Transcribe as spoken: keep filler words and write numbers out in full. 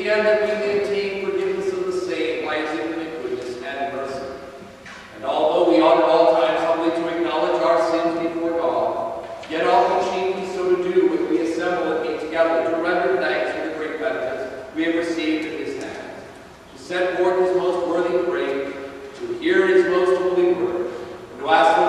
again that we may obtain forgiveness of the same by his infinite goodness and mercy. And although we ought at all times humbly to acknowledge our sins before God, yet often chiefly so to do when we assemble and meet together to render thanks for the great benefits we have received at his hands, to set forth his most worthy praise, to hear his most holy word, and to ask the